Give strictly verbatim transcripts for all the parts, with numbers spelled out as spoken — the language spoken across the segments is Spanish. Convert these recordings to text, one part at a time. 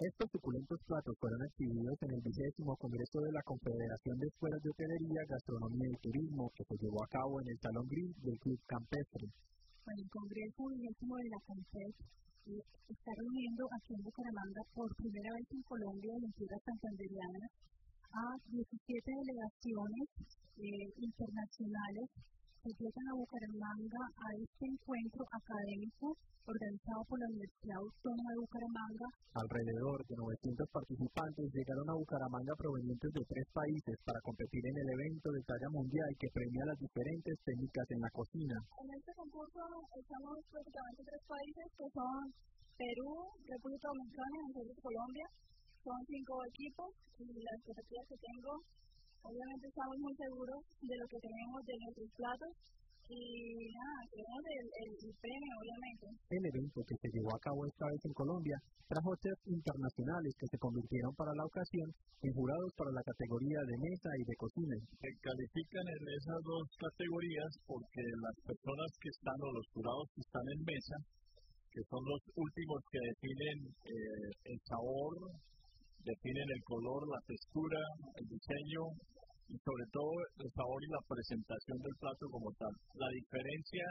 Estos suculentos platos fueron exhibidos en el vigésimo Congreso de la Confederación de Escuelas de Hotelería, Gastronomía y Turismo, que se llevó a cabo en el Salón Gris del Club Campestre. Bueno, el Congreso vigésimo de la CONFES eh, está reuniendo aquí en Bucaramanga por primera vez en Colombia y en tierras santanderianas a diecisiete delegaciones eh, internacionales que llegan a Bucaramanga a este encuentro académico organizado por la Universidad Autónoma de Bucaramanga. Alrededor de novecientos participantes llegaron a Bucaramanga provenientes de tres países para competir en el evento de talla mundial que premia las diferentes técnicas en la cocina. En este concurso estamos prácticamente tres países que son Perú, República Dominicana y nosotros Colombia. Son cinco equipos y las expectativas que tengo, obviamente estamos muy seguros de lo que tenemos de nuestros platos. Y nada, queremos el, el, el premio, obviamente. El evento, que se llevó a cabo esta vez en Colombia, trajo chefs internacionales que se convirtieron para la ocasión en jurados para la categoría de mesa y de cocina. Se califican en esas dos categorías porque las personas que están o los jurados que están en mesa, que son los últimos que definen eh, el sabor, definen el color, la textura, el diseño, y sobre todo el sabor y la presentación del plato como tal. La diferencia,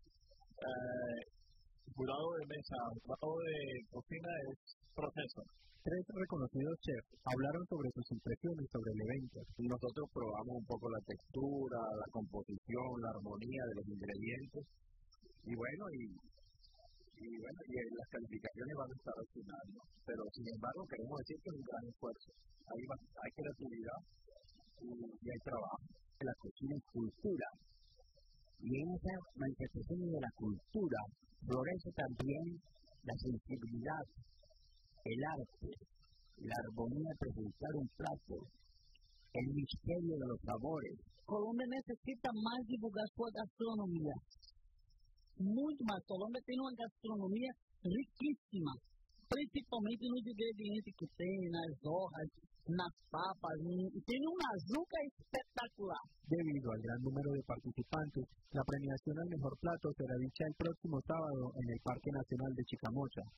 eh, jurado de mesa, jurado de cocina es proceso. Tres reconocidos chefs hablaron sobre sus impresiones sobre el evento. Nosotros probamos un poco la textura, la composición, la armonía de los ingredientes, y bueno, y, y bueno, y las calificaciones van a estar al final, ¿no? Pero sin embargo queremos decir que es un gran esfuerzo. Hay, hay creatividad y hay trabajo. La cocina es cultura, y en esa manifestación de la cultura florece también la sensibilidad, el arte, la armonía de presentar un plato, el misterio de los sabores. Colombia necesita más divulgar su gastronomía, muito mais. Colombia tem uma gastronomia riquíssima, principalmente nos ingredientes que tem, nas hojas, nas papas, e tem um azúcar espetacular. Debido al gran número de participantes, la premiación al mejor plato será dicha el próximo sábado en el Parque Nacional de Chicamocha.